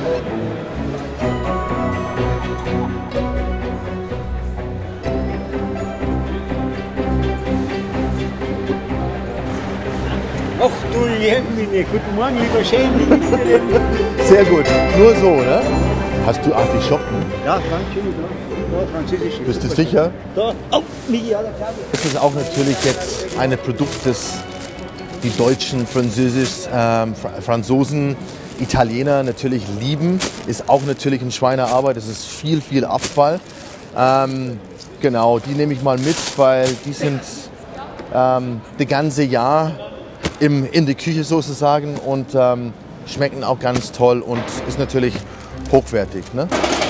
Ach du Jemine, guten Morgen, lieber Schäden, wie geht's dir denn? Sehr gut, nur so, ne? Hast du Artischocken? Ja, Französisch, da, Französisch. Bist du sicher? Da, oh, Migi, ja, da glaube ich. Das ist auch natürlich jetzt ein Produkt, das die Deutschen, Franzosen, Italiener natürlich lieben. Ist auch natürlich eine Schweinearbeit, das ist viel, viel Abfall. Genau, die nehme ich mal mit, weil die sind das ganze Jahr in der Küche sozusagen und schmecken auch ganz toll und ist natürlich hochwertig. Ne?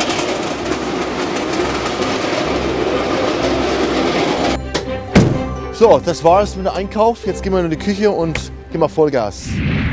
So, das war's mit dem Einkauf. Jetzt gehen wir in die Küche und gehen wir Vollgas.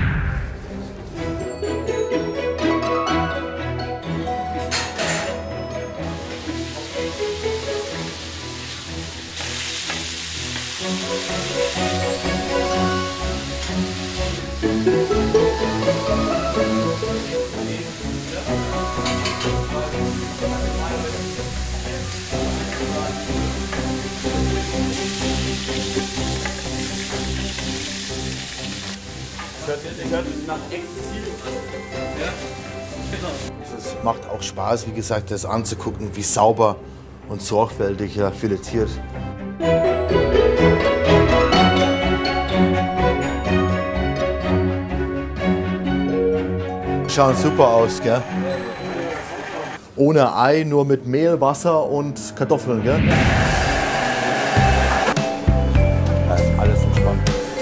Es macht auch Spaß, wie gesagt, das anzugucken, wie sauber und sorgfältig er filetiert. Schauen super aus, gell? Ohne Ei, nur mit Mehl, Wasser und Kartoffeln, gell? Da ist alles entspannt.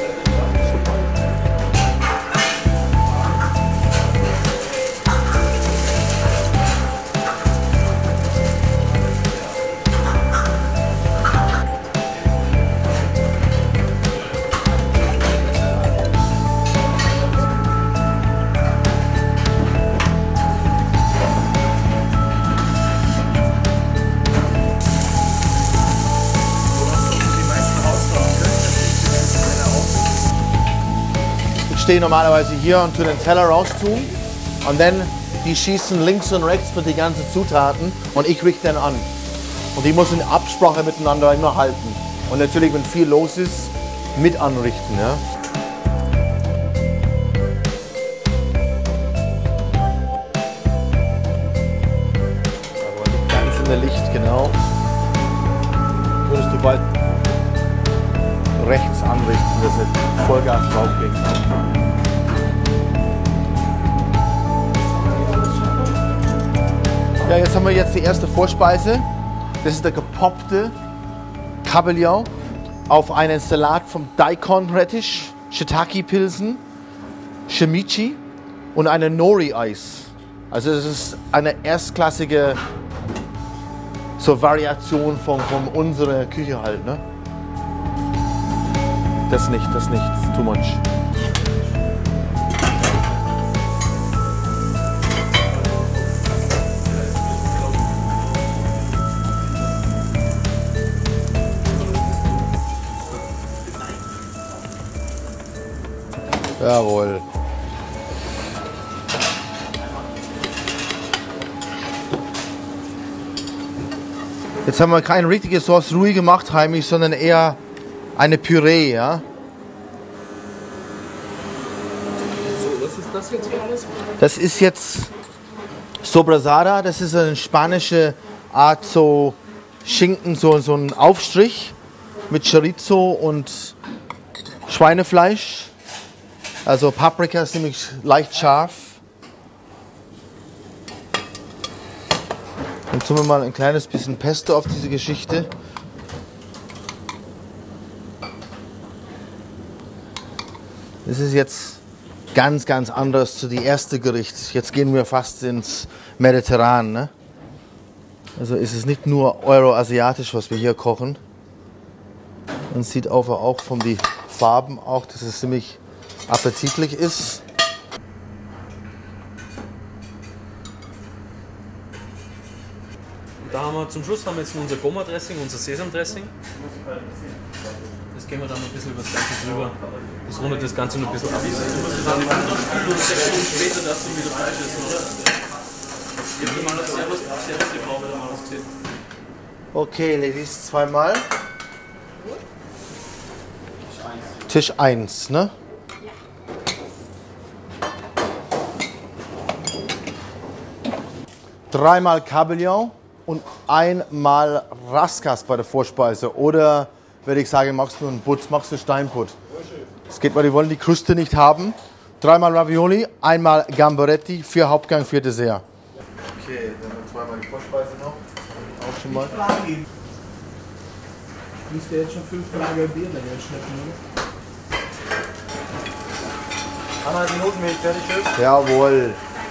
Ich stehe normalerweise hier und tue den Teller raus tun und dann die schießen links und rechts mit den ganzen Zutaten und ich richte den an. Und die muss in Absprache miteinander immer halten. Und natürlich, wenn viel los ist, mit anrichten. Ja? Aber liegt ganz in der Licht, genau. Würdest du bald rechts anrichten, dass nicht Vollgas drauf gehen kann. Ja, jetzt haben wir jetzt die erste Vorspeise. Das ist der gepoppte Kabeljau auf einen Salat vom Daikon Radish, Shiitake-Pilzen, Shimichi und eine Nori-Eis. Also das ist eine erstklassige so Variation von unserer Küche halt, ne? Das nicht, das ist too much. Jawohl. Jetzt haben wir keine richtige Sauce Roux gemacht, heimisch, sondern eher eine Püree, ja. So, was ist das jetzt hier alles? Das ist jetzt Sobrasada, das ist eine spanische Art so Schinken, so ein Aufstrich mit Chorizo und Schweinefleisch. Also Paprika ist nämlich leicht scharf. Dann tun wir mal ein kleines bisschen Pesto auf diese Geschichte. Das ist jetzt ganz, ganz anders zu dem ersten Gericht. Jetzt gehen wir fast ins Mediterran. Ne? Also ist es nicht nur euroasiatisch, was wir hier kochen. Man sieht auch von den Farben auch, dass es ziemlich appetitlich ist. Und da haben wir zum Schluss haben wir jetzt unser Goma-Dressing, unser Sesam-Dressing. Das gehen wir dann noch ein bisschen über das Ganze drüber. Das rundet das Ganze noch ein bisschen ab. Du musst dann 6 Stunden später, dass du wieder falsch ist. Okay, Ladies, zweimal. Tisch 1, ne? Dreimal Kabeljau und einmal Raskas bei der Vorspeise. Oder würde ich sagen, machst du einen Butt, machst du Steinbutt. Es geht, weil die wollen die Kruste nicht haben. Dreimal Ravioli, einmal Gambaretti, 4 Hauptgang, 4 Dessert. Okay, dann zweimal die Vorspeise noch. Auch schon mal. Müsste jetzt schon 5 Lager Bier daher schleppen, oder? 1,5 Minuten, wenn ich fertig ist. Jawohl.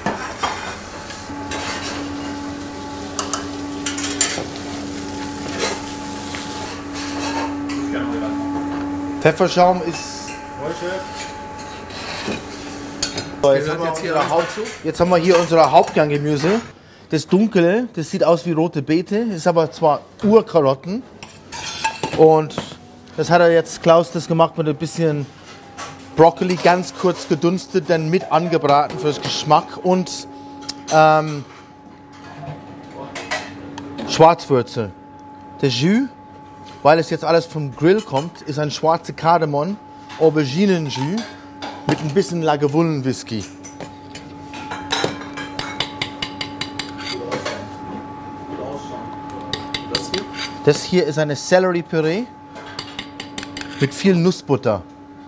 Pfefferschaum ist. So, jetzt haben wir hier unser Hauptganggemüse. Das Dunkle, das sieht aus wie rote Beete, ist aber zwar Urkarotten. Und das hat er jetzt, Klaus, das gemacht mit ein bisschen Brokkoli, ganz kurz gedunstet, dann mit angebraten fürs Geschmack und Schwarzwürzel. Der Jus, weil es jetzt alles vom Grill kommt, ist ein schwarzer Kardamom, Auberginen-Jus mit ein bisschen Lagavulin-Whisky. Das hier ist eine Celery-Püree mit viel Nussbutter.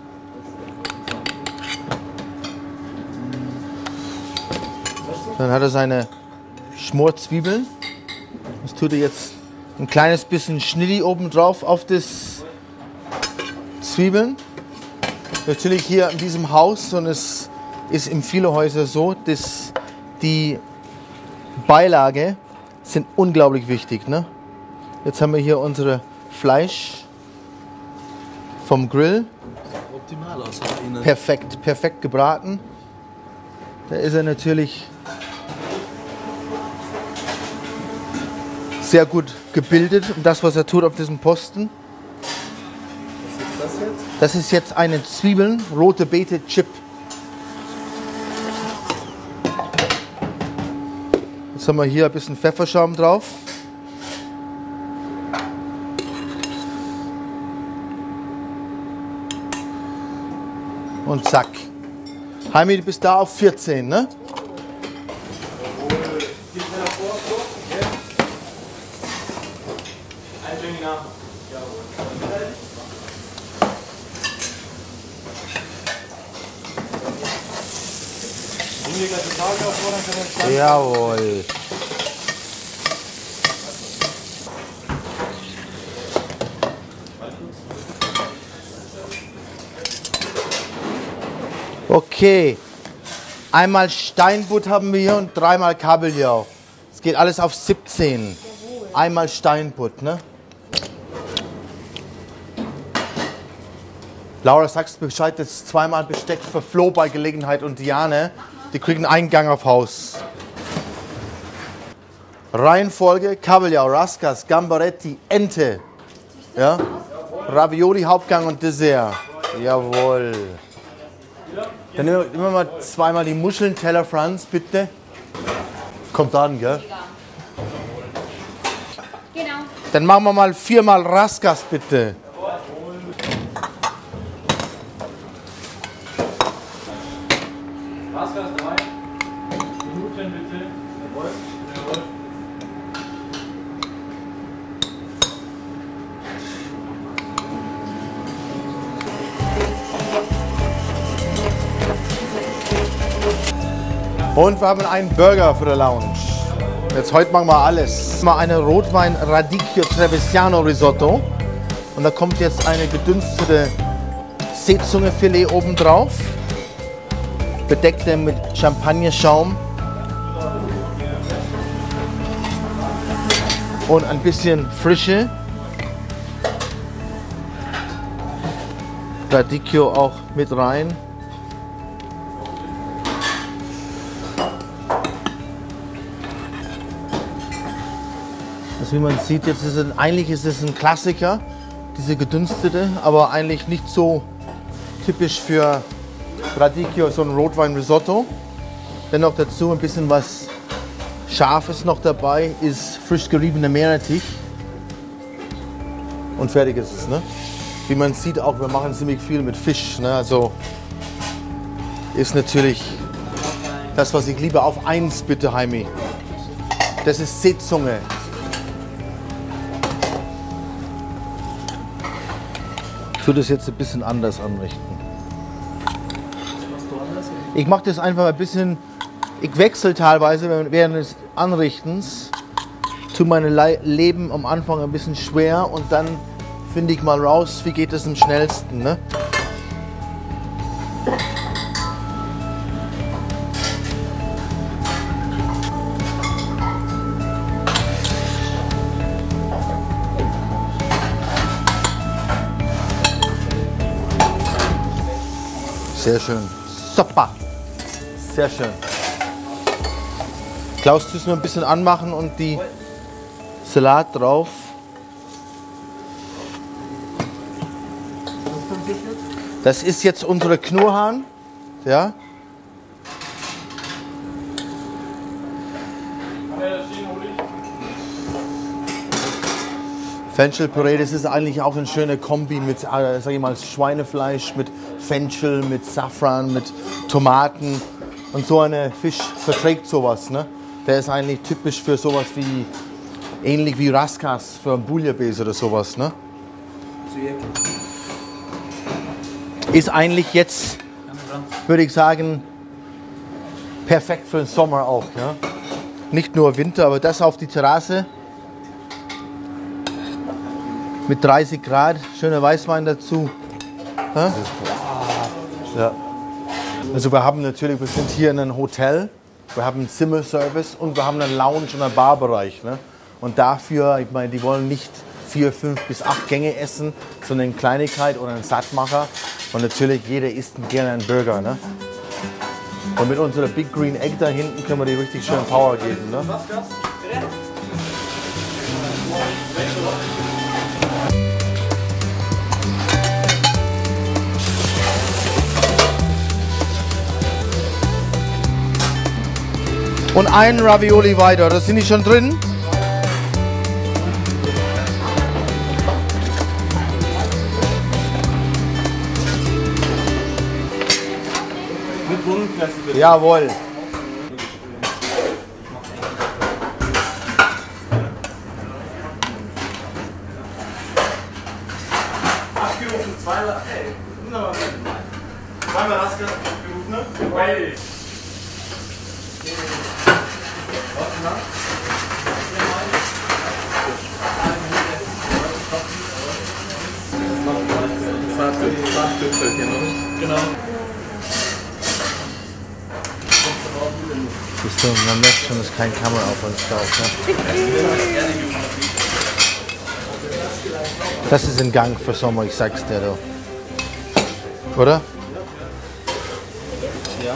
Dann hat er seine Schmorzwiebeln. Das tut er jetzt ein kleines bisschen Schnitty oben drauf auf das Zwiebeln. Natürlich hier in diesem Haus, und es ist in vielen Häusern so, dass die Beilage sind unglaublich wichtig, ne? Jetzt haben wir hier unsere Fleisch vom Grill. Optimal aus. Perfekt, perfekt gebraten. Da ist er natürlich sehr gut gebildet und das, was er tut auf diesem Posten. Was ist das jetzt? Das ist jetzt eine Zwiebeln, rote Beete Chip. Jetzt haben wir hier ein bisschen Pfefferschaum drauf. Und zack. Heimi, du bist da auf 14, ne? Jawohl. Okay. Einmal Steinbutt haben wir hier und dreimal Kabeljau. Es geht alles auf 17. Einmal Steinbutt, ne? Laura, sagst Bescheid, das ist zweimal Besteck für Flo bei Gelegenheit und Diane. Die kriegen einen Gang auf Haus. Reihenfolge: Kabeljau, Raskas, Gambaretti, Ente. Ja? Ravioli, Hauptgang und Dessert. Jawohl. Dann nehmen wir mal zweimal die Muscheln, Teller Franz, bitte. Kommt an, gell? Genau. Dann machen wir mal 4-mal Raskas, bitte. Raskas 3 Minuten bitte. Jawohl. Jawohl. Und wir haben einen Burger für die Lounge. Jetzt heute machen wir alles. Mal eine Rotwein Radicchio Trevigiano Risotto. Und da kommt jetzt eine gedünstete Seezungefilet oben drauf. Bedeckt mit Champagnerschaum. Und ein bisschen Frische. Radicchio auch mit rein. Wie man sieht, jetzt ist eigentlich ist es ein Klassiker, diese gedünstete, aber eigentlich nicht so typisch für Radicchio, so ein Rotwein-Risotto. Dennoch dazu ein bisschen was Scharfes noch dabei ist frisch geriebener Meerrettich. Und fertig ist es, ne? Wie man sieht auch, wir machen ziemlich viel mit Fisch, ne? Also ist natürlich das, was ich liebe. Auf eins bitte, Heimi. Das ist Seezunge. Ich würde das jetzt ein bisschen anders anrichten. Ich mache das einfach ein bisschen, ich wechsle teilweise während des Anrichtens. Tue meine Leben am Anfang ein bisschen schwer und dann finde ich mal raus, wie geht es am schnellsten. Ne? Sehr schön. Super. Sehr schön. Klaus, tust du nur ein bisschen anmachen und die Salat drauf. Das ist jetzt unsere Knurrhahn. Ja. Fenchelpüree, das ist eigentlich auch eine schöne Kombi mit, sag ich mal, Schweinefleisch, mit Fenchel, mit Safran, mit Tomaten. Und so ein Fisch verträgt sowas. Ne? Der ist eigentlich typisch für sowas wie, ähnlich wie Raskas für ein Bouillabaisse oder sowas. Ne? Ist eigentlich jetzt, würde ich sagen, perfekt für den Sommer auch. Ja? Nicht nur Winter, aber das auf die Terrasse. Mit 30 Grad, schöner Weißwein dazu. Ja? Ja. Also wir haben natürlich, wir sind hier in einem Hotel, wir haben einen Zimmerservice und wir haben einen Lounge- und einen Barbereich. Ne? Und dafür, ich meine, die wollen nicht 4, 5 bis 8 Gänge essen, sondern eine Kleinigkeit oder einen Sattmacher. Und natürlich, jeder isst gerne einen Burger. Ne? Und mit unserer Big Green Egg da hinten können wir die richtig schön Power geben. Ne? Und einen Ravioli weiter, da sind die schon drin. Mit Bohnenklasse bitte. Jawohl. Abgerufen, zweimal, ey, wunderbar. Zweimal Raskas abgerufen, ne? Hey. Genau. Siehst du, man merkt schon, dass kein Kamera auf uns drauf. Ne? Das ist ein Gang für Sommer, ich sag's dir doch. Oder? Ja.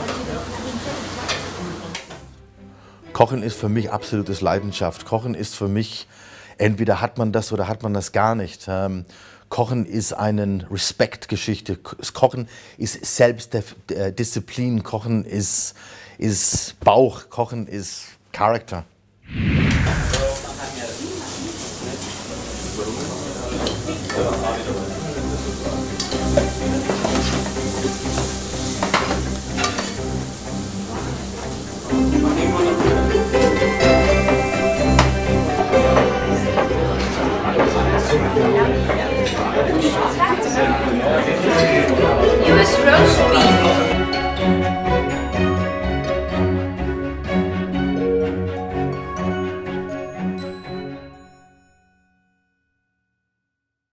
Kochen ist für mich absolutes Leidenschaft. Kochen ist für mich, entweder hat man das oder hat man das gar nicht. Kochen ist eine Respektgeschichte. Kochen ist Selbstdisziplin. Kochen ist Bauch. Kochen ist Charakter. US roast beef.